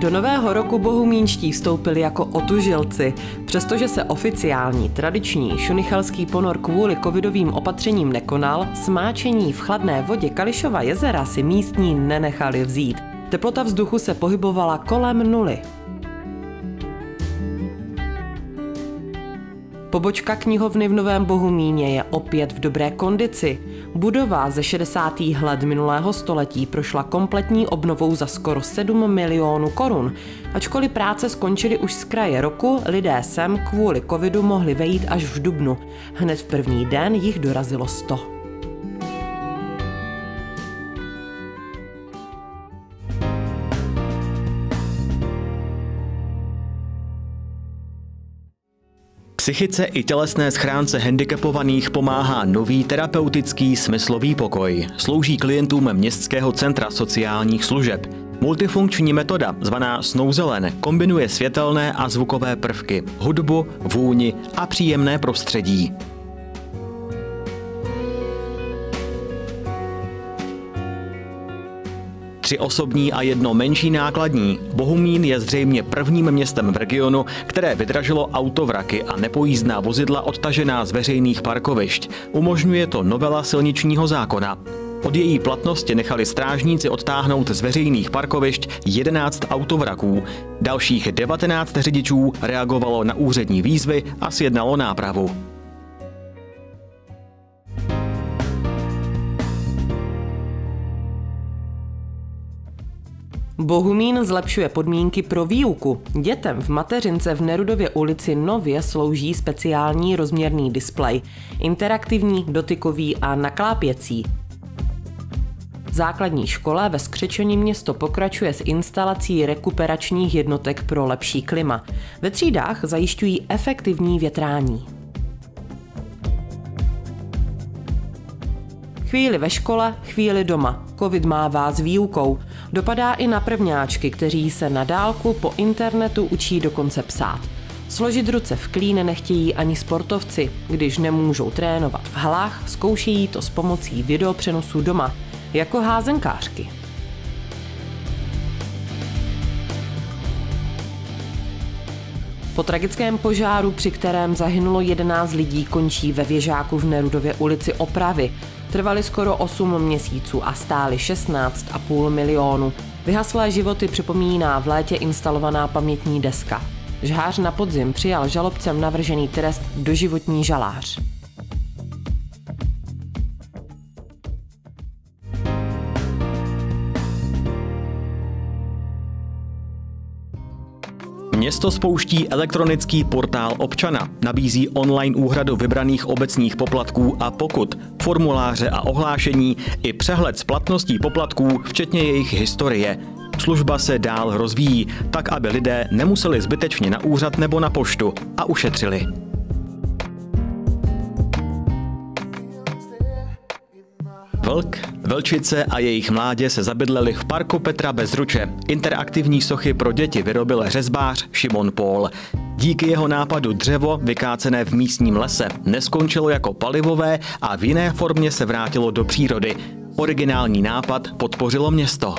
Do nového roku bohumínští vstoupili jako otužilci. Přestože se oficiální, tradiční šunichelský ponor kvůli covidovým opatřením nekonal, smáčení v chladné vodě Kališova jezera si místní nenechali vzít. Teplota vzduchu se pohybovala kolem nuly. Pobočka knihovny v Novém Bohumíně je opět v dobré kondici. Budova ze 60. let minulého století prošla kompletní obnovou za skoro 7 milionů korun. Ačkoliv práce skončily už z kraje roku, lidé sem kvůli covidu mohli vejít až v dubnu. Hned v první den jich dorazilo 100. Psychice i tělesné schránce handicapovaných pomáhá nový terapeutický smyslový pokoj. Slouží klientům Městského centra sociálních služeb. Multifunkční metoda, zvaná Snouzelen, kombinuje světelné a zvukové prvky, hudbu, vůni a příjemné prostředí. Tři osobní a jedno menší nákladní. Bohumín je zřejmě prvním městem v regionu, které vydražilo autovraky a nepojízdná vozidla odtažená z veřejných parkovišť. Umožňuje to novela silničního zákona. Od její platnosti nechali strážníci odtáhnout z veřejných parkovišť 11 autovraků. Dalších 19 řidičů reagovalo na úřední výzvy a sjednalo nápravu. Bohumín zlepšuje podmínky pro výuku. Dětem v mateřince v Nerudově ulici nově slouží speciální rozměrný displej, interaktivní, dotykový a naklápěcí. V základní škole ve Skřečoni město pokračuje s instalací rekuperačních jednotek pro lepší klima. Ve třídách zajišťují efektivní větrání. Chvíli ve škole, chvíli doma. Covid mává s výukou. Dopadá i na prvňáčky, kteří se na dálku po internetu učí dokonce psát. Složit ruce v klín nechtějí ani sportovci. Když nemůžou trénovat v halách, zkoušejí to s pomocí videopřenosů doma, jako házenkářky. Po tragickém požáru, při kterém zahynulo 11 lidí, končí ve Věžáku v Nerudově ulici opravy. Trvaly skoro 8 měsíců a stály 16,5 milionu. Vyhaslé životy připomíná v létě instalovaná pamětní deska. Žhář na podzim přijal žalobcem navržený trest doživotní žalář. Město spouští elektronický portál občana, nabízí online úhradu vybraných obecních poplatků a pokut, formuláře a ohlášení i přehled splatností poplatků, včetně jejich historie. Služba se dál rozvíjí, tak aby lidé nemuseli zbytečně na úřad nebo na poštu a ušetřili. Vlk, vlčice a jejich mládě se zabydleli v parku Petra Bezruče. Interaktivní sochy pro děti vyrobil řezbář Šimon Pól. Díky jeho nápadu dřevo, vykácené v místním lese, neskončilo jako palivové a v jiné formě se vrátilo do přírody. Originální nápad podpořilo město.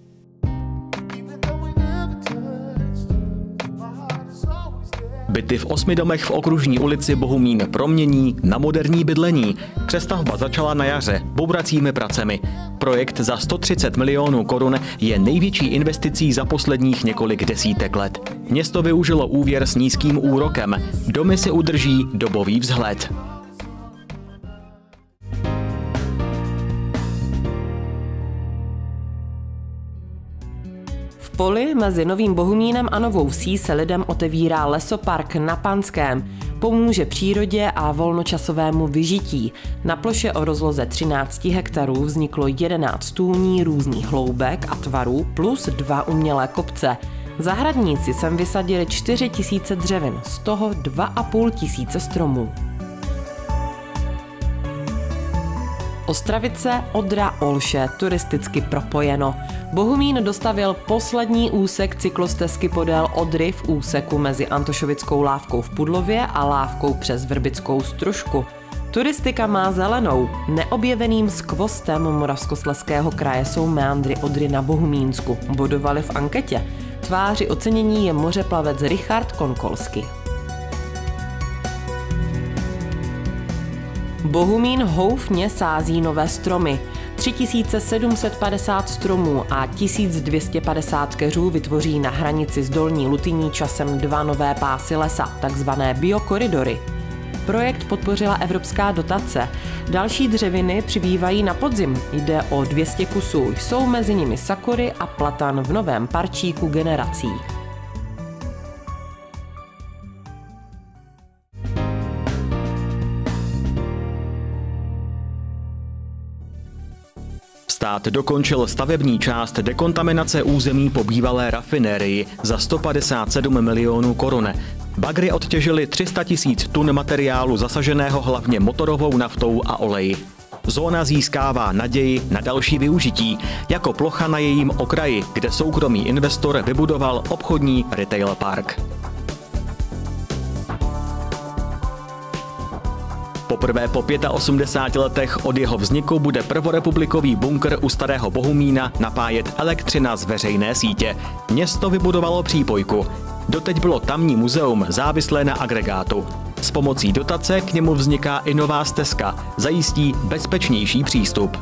Byty v 8 domech v okružní ulici Bohumín promění na moderní bydlení. Přestavba začala na jaře bouracími pracemi. Projekt za 130 milionů korun je největší investicí za posledních několik desítek let. Město využilo úvěr s nízkým úrokem. Domy si udrží dobový vzhled. V poli mezi Novým Bohumínem a Novou Vsí se lidem otevírá lesopark na Panském. Pomůže přírodě a volnočasovému vyžití. Na ploše o rozloze 13 hektarů vzniklo 11 tůní různých hloubek a tvarů plus 2 umělé kopce. Zahradníci sem vysadili 4 000 dřevin, z toho 2 500 stromů. Ostravice, Odra, Olše, turisticky propojeno. Bohumín dostavěl poslední úsek cyklostezky podél Odry v úseku mezi Antošovickou lávkou v Pudlově a lávkou přes Vrbickou Stružku. Turistika má zelenou. Neobjeveným skvostem Moravskoslezského kraje jsou meandry Odry na Bohumínsku. Bodovali v anketě. Tváři ocenění je mořeplavec Richard Konkolsky. Bohumín houfně sází nové stromy. 3750 stromů a 1250 keřů vytvoří na hranici s Dolní Lutyní časem 2 nové pásy lesa, takzvané biokoridory. Projekt podpořila evropská dotace. Další dřeviny přibývají na podzim. Jde o 200 kusů. Jsou mezi nimi sakury a platan v novém parčíku generací. Stát dokončil stavební část dekontaminace území po bývalé rafinérii za 157 milionů korun. Bagry odtěžily 300 000 tun materiálu zasaženého hlavně motorovou naftou a oleji. Zóna získává naději na další využití, jako plocha na jejím okraji, kde soukromý investor vybudoval obchodní retail park. Poprvé po 85 letech od jeho vzniku bude prvorepublikový bunkr u Starého Bohumína napájet elektřina z veřejné sítě. Město vybudovalo přípojku. Doteď bylo tamní muzeum závislé na agregátu. S pomocí dotace k němu vzniká i nová stezka, zajistí bezpečnější přístup.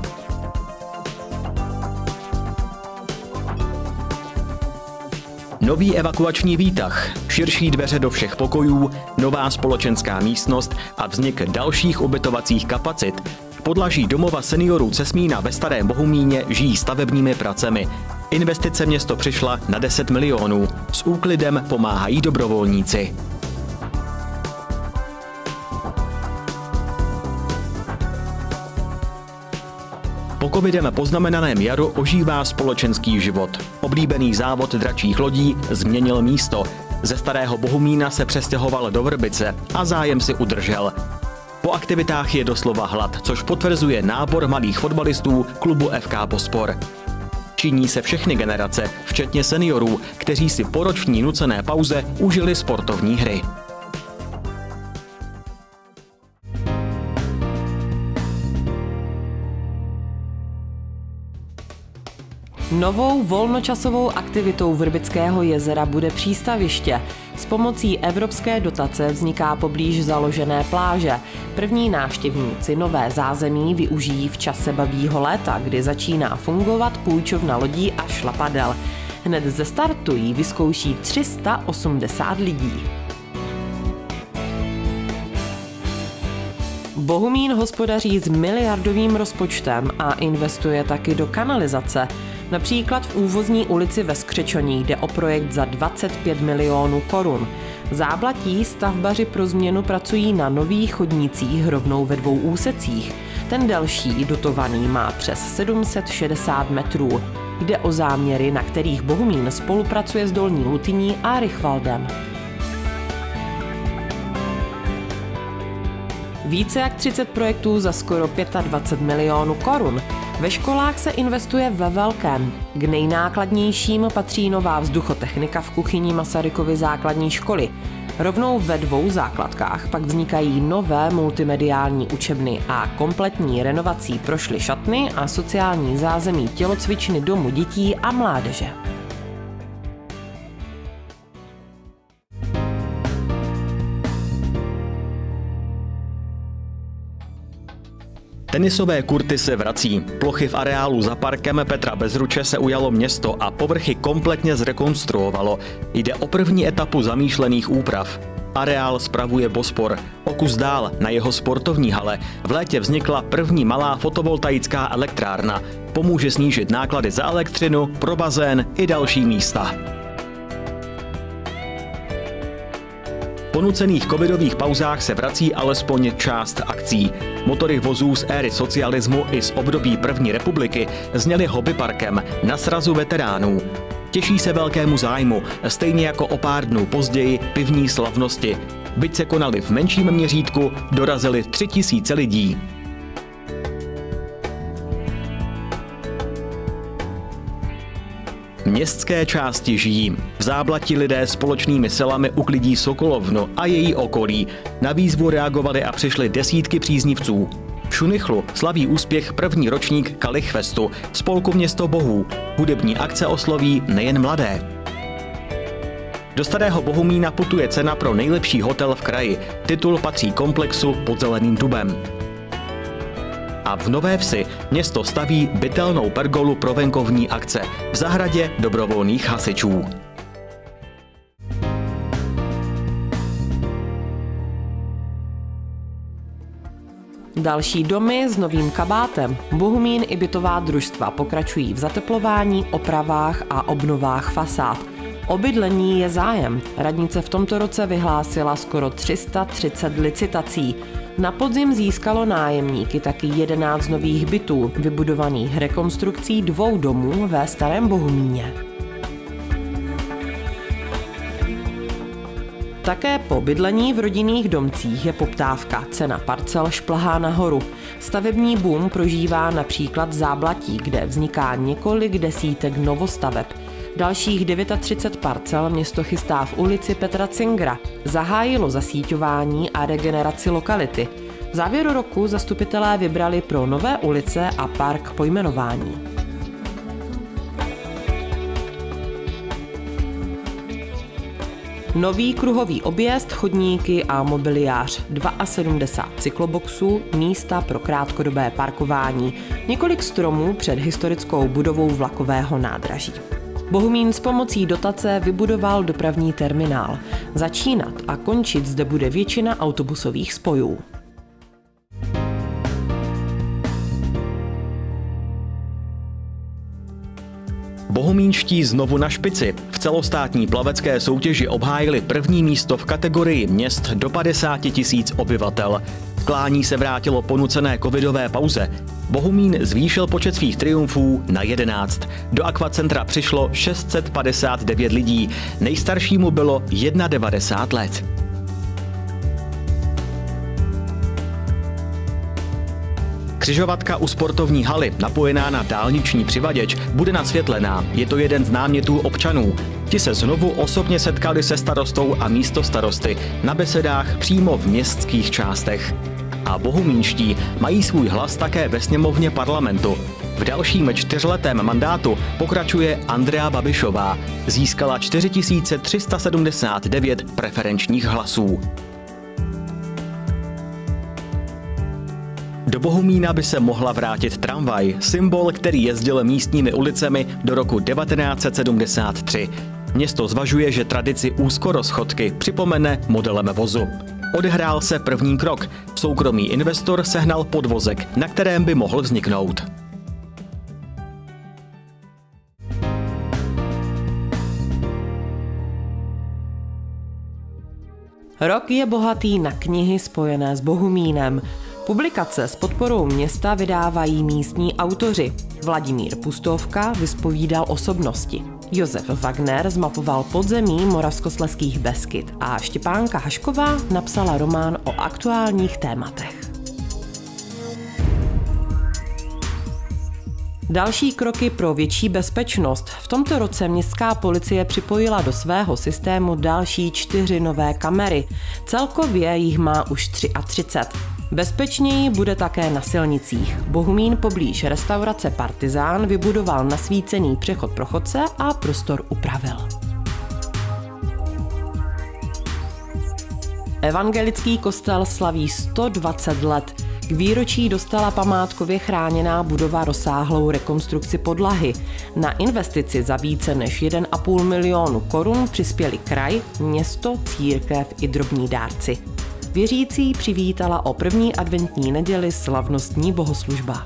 Nový evakuační výtah, širší dveře do všech pokojů, nová společenská místnost a vznik dalších ubytovacích kapacit. V podlaží domova seniorů Cesmína ve Starém Bohumíně žijí stavebními pracemi. Investice město přišla na 10 milionů. S úklidem pomáhají dobrovolníci. Po covidem poznamenaném jaru ožívá společenský život. Oblíbený závod dračích lodí změnil místo. Ze Starého Bohumína se přestěhoval do Vrbice a zájem si udržel. Po aktivitách je doslova hlad, což potvrzuje nábor mladých fotbalistů klubu FK Bospor. Činí se všechny generace, včetně seniorů, kteří si po roční nucené pauze užili sportovní hry. Novou volnočasovou aktivitou Vrbického jezera bude přístaviště. S pomocí evropské dotace vzniká poblíž založené pláže. První návštěvníci nové zázemí využijí v čase babího léta, kdy začíná fungovat půjčovna lodí a šlapadel. Hned ze startu jí vyzkouší 380 lidí. Bohumín hospodaří s miliardovým rozpočtem a investuje taky do kanalizace. Například v Úvozní ulici ve Skřečoní jde o projekt za 25 milionů korun. V Záblatí stavbaři pro změnu pracují na nových chodnících rovnou ve 2 úsecích. Ten delší, dotovaný, má přes 760 metrů. Jde o záměry, na kterých Bohumín spolupracuje s Dolní Lutyní a Rychvaldem. Více jak 30 projektů za skoro 25 milionů korun. Ve školách se investuje ve velkém. K nejnákladnějším patří nová vzduchotechnika v kuchyni Masarykovy základní školy. Rovnou ve 2 základkách pak vznikají nové multimediální učebny a kompletní renovací prošly šatny a sociální zázemí tělocvičny domu dětí a mládeže. Tenisové kurty se vrací. Plochy v areálu za parkem Petra Bezruče se ujalo město a povrchy kompletně zrekonstruovalo. Jde o první etapu zamýšlených úprav. Areál spravuje Bospor. O kus dál na jeho sportovní hale v létě vznikla první malá fotovoltaická elektrárna. Pomůže snížit náklady za elektřinu, pro bazén i další místa. Po nucených covidových pauzách se vrací alespoň část akcí. Motory vozů z éry socialismu i z období první republiky zněly hobbyparkem na srazu veteránů. Těší se velkému zájmu, stejně jako o pár dnů později pivní slavnosti. Byť se konaly v menším měřítku, dorazily 3000 lidí. Městské části žijí. V Záblatí lidé společnými silami uklidí Sokolovnu a její okolí. Na výzvu reagovali a přišli desítky příznivců. V Šunichlu slaví úspěch první ročník Kalichfestu, spolku Město bohů. Hudební akce osloví nejen mladé. Do Starého Bohumína putuje cena pro nejlepší hotel v kraji. Titul patří komplexu pod Zeleným dubem. A v Nové Vsi město staví bytelnou pergolu pro venkovní akce v zahradě dobrovolných hasičů. Další domy s novým kabátem. Bohumín i bytová družstva pokračují v zateplování, opravách a obnovách fasád. O bydlení je zájem. Radnice v tomto roce vyhlásila skoro 330 licitací. Na podzim získalo nájemníky taky 11 nových bytů, vybudovaných rekonstrukcí 2 domů ve Starém Bohumíně. Také po bydlení v rodinných domcích je poptávka. Cena parcel šplhá nahoru. Stavební boom prožívá například Záblatí, kde vzniká několik desítek novostaveb. Dalších 39 parcel město chystá v ulici Petra Cingera. Zahájilo zasíťování a regeneraci lokality. V závěru roku zastupitelé vybrali pro nové ulice a park pojmenování. Nový kruhový objezd, chodníky a mobiliář, 72 cykloboxů, místa pro krátkodobé parkování, několik stromů před historickou budovou vlakového nádraží. Bohumín s pomocí dotace vybudoval dopravní terminál. Začínat a končit zde bude většina autobusových spojů. Bohumínští znovu na špici. V celostátní plavecké soutěži obhájili první místo v kategorii měst do 50 000 obyvatel. Klání se vrátilo po nucené covidové pauze. Bohumín zvýšil počet svých triumfů na 11. Do akvacentra přišlo 659 lidí. Nejstaršímu bylo 91 let. Křižovatka u sportovní haly, napojená na dálniční přivaděč, bude nasvětlená. Je to jeden z námětů občanů. Ti se znovu osobně setkali se starostou a místostarosty na besedách přímo v městských částech. A bohumínští mají svůj hlas také ve sněmovně parlamentu. V dalším 4letém mandátu pokračuje Andrea Babišová. Získala 4379 preferenčních hlasů. Do Bohumína by se mohla vrátit tramvaj, symbol, který jezdil místními ulicemi do roku 1973. Město zvažuje, že tradici úzkorozchodky připomene modelem vozu. Odehrál se první krok. Soukromý investor sehnal podvozek, na kterém by mohl vzniknout. Rok je bohatý na knihy spojené s Bohumínem. Publikace s podporou města vydávají místní autoři. Vladimír Pustovka vyspovídal osobnosti. Josef Wagner zmapoval podzemí Moravskoslezských Beskyd a Štěpánka Hašková napsala román o aktuálních tématech. Další kroky pro větší bezpečnost. V tomto roce městská policie připojila do svého systému další 4 nové kamery. Celkově jich má už 33. Bezpečněji bude také na silnicích. Bohumín poblíž restaurace Partizán vybudoval nasvícený přechod pro chodce a prostor upravil. Evangelický kostel slaví 120 let. K výročí dostala památkově chráněná budova rozsáhlou rekonstrukci podlahy. Na investici za více než 1,5 milionu korun přispěli kraj, město, církev i drobní dárci. Věřící přivítala o první adventní neděli slavnostní bohoslužba.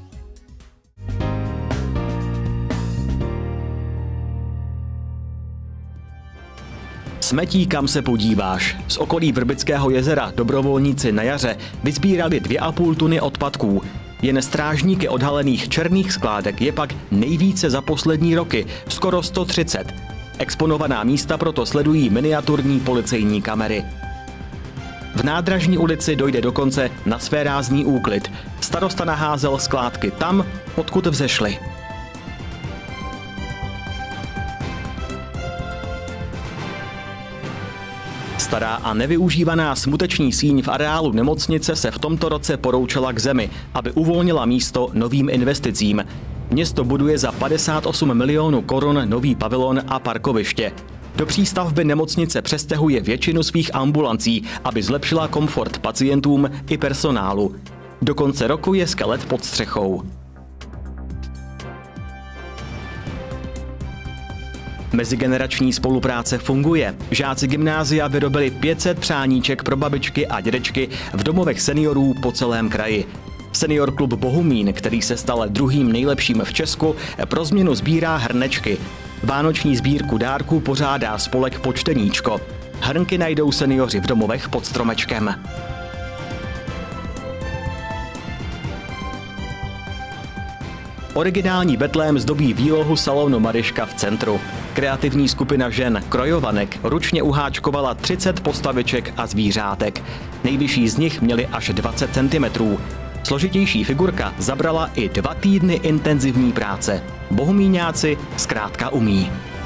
Smetí, kam se podíváš. Z okolí Vrbického jezera dobrovolníci na jaře vysbírali 2,5 tuny odpadků. Jen strážníky odhalených černých skládek je pak nejvíce za poslední roky, skoro 130. Exponovaná místa proto sledují miniaturní policejní kamery. V Nádražní ulici dojde dokonce na svérázný úklid. Starosta naházel skládky tam, odkud vzešly. Stará a nevyužívaná smuteční síň v areálu nemocnice se v tomto roce poroučela k zemi, aby uvolnila místo novým investicím. Město buduje za 58 milionů korun nový pavilon a parkoviště. Do přístavby nemocnice přestěhuje většinu svých ambulancí, aby zlepšila komfort pacientům i personálu. Do konce roku je skelet pod střechou. Mezigenerační spolupráce funguje. Žáci gymnázia vyrobili 500 přáníček pro babičky a dědečky v domovech seniorů po celém kraji. Senior klub Bohumín, který se stal druhým nejlepším v Česku, pro změnu sbírá hrnečky. Vánoční sbírku dárků pořádá spolek Počteníčko. Hrnky najdou seniori v domovech pod stromečkem. Originální betlém zdobí výlohu salonu Maryška v centru. Kreativní skupina žen Krojovanek ručně uháčkovala 30 postaviček a zvířátek. Nejvyšší z nich měly až 20 cm. Složitější figurka zabrala i 2 týdny intenzivní práce. Bohumíňáci zkrátka umí.